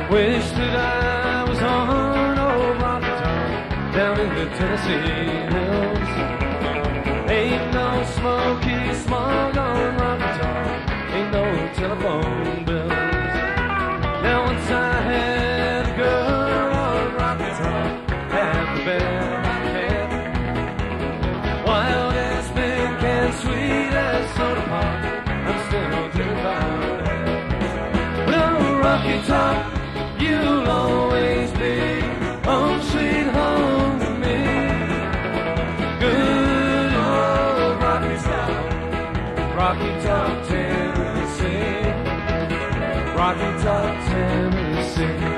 Wish that I was on old Rocky Top down in the Tennessee hills. Ain't no smoky smog on Rocky Top, ain't no telephone bills. Now once I had a girl on Rocky Top, had the bed I had. Wild as big and sweet as soda pop, I'm still terrified. No Rocky Top, you'll always be home sweet home to me. Good old Rocky Top, Rocky Top, Tennessee. Rocky Top, Tennessee.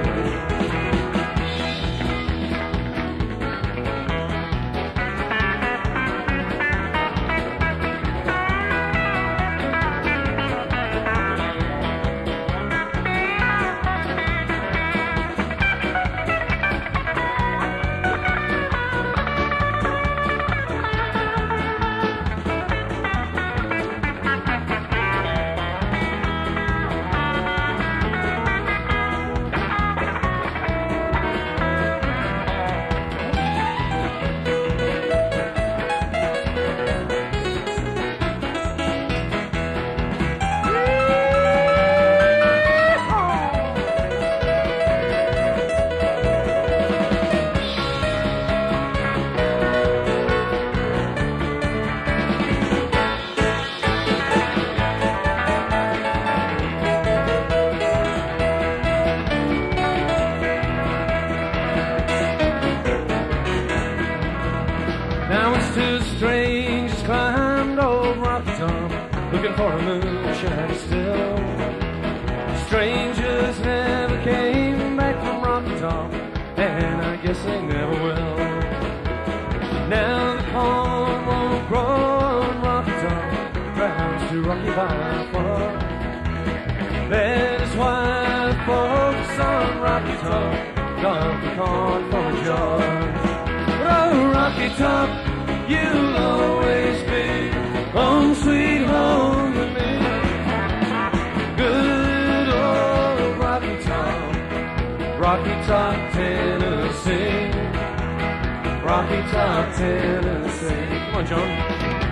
For a moonshine still. Strangers never came back from Rocky Top, and I guess they never will. Now the corn won't grow on Rocky Top, ground's too rocky by far. That is why folks on Rocky Top love the corn from a jar. But oh, Rocky Top, you'll always be home sweet home to me. Good old Rocky Top, Rocky Top, Tennessee. Rocky Top, Tennessee. Come on, John.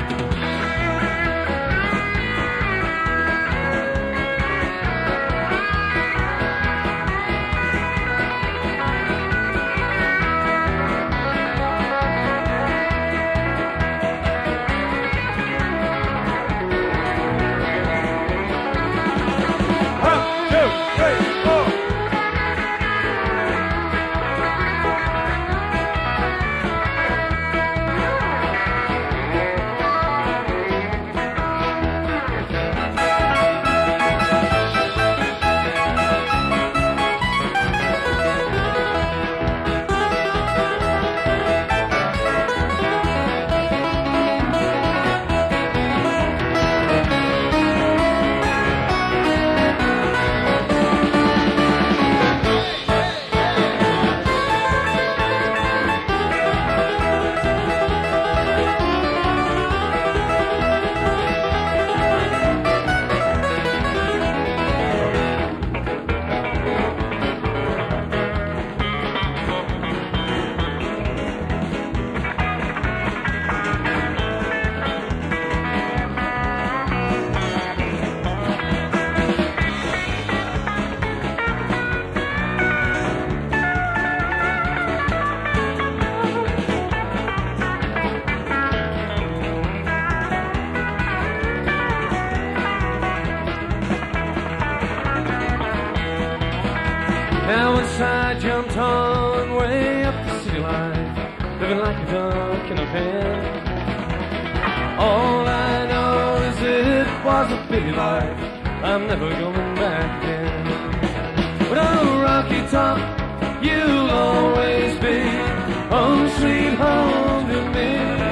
Now once I jumped on way up the city line, living like a duck in a pen. All I know is it was a pity life, I'm never going back again. But oh, Rocky Top, you'll always be home sweet home to me.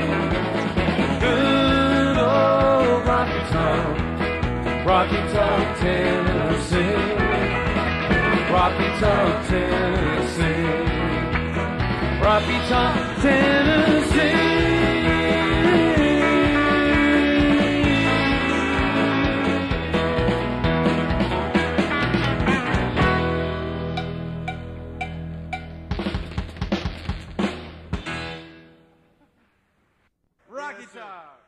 Good old Rocky Top, Rocky Top, Tennessee. Rocky Top, Tennessee. Rocky Top, Tennessee. guitar.